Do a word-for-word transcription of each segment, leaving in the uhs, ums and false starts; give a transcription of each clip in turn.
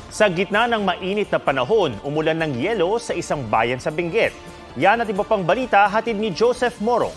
Sa gitna ng mainit na panahon, umulan ng yelo sa isang bayan sa Benguet. Yan at iba pang balita hatid ni Joseph Morong.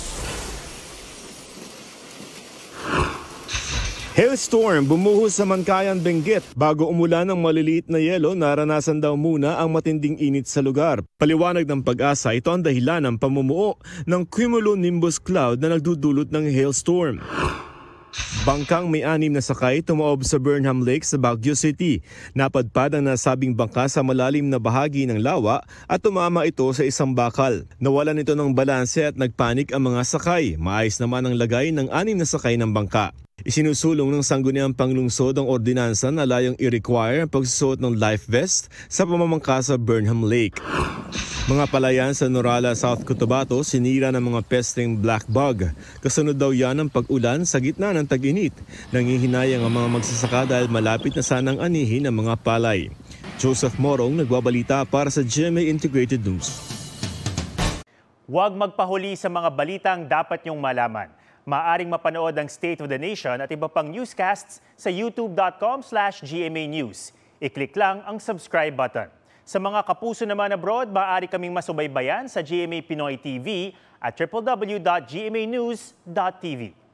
Hailstorm bumuhos sa Mankayan, Benguet. Bago umulan ng maliliit na yelo, naranasan daw muna ang matinding init sa lugar. Paliwanag ng Pag-asa, ito ang dahilan ng pamumuo ng cumulonimbus cloud na nagdudulot ng hailstorm. Bangkang may anim na sakay tumaob sa Burnham Lake sa Baguio City. Napadpad ang nasabing bangka sa malalim na bahagi ng lawa at tumama ito sa isang bakal. Nawalan ito ng balanse at nagpanik ang mga sakay. Maayos naman ang lagay ng anim na sakay ng bangka. Isinusulong ng Sangguniang Panglungsod ang ordinansa na layong i-require ang pagsusuot ng life vest sa pamamangka sa Burnham Lake. Mga palayan sa Norala, South Cotabato, sinira ng mga pesteng black bug. Kasunod daw yan ng pag-ulan sa gitna ng tag-init. Nangihinayang ang mga magsasaka dahil malapit na sanang anihin ang mga palay. Joseph Morong, nagbabalita para sa G M A Integrated News. Huwag magpahuli sa mga balitang dapat niyong malaman. Maaring mapanood ang State of the Nation at iba pang newscasts sa youtube dot com slash G M A News. I-click lang ang subscribe button. Sa mga kapuso naman abroad, maaari kaming masubaybayan sa G M A Pinoy T V at w w w dot g m a news dot t v.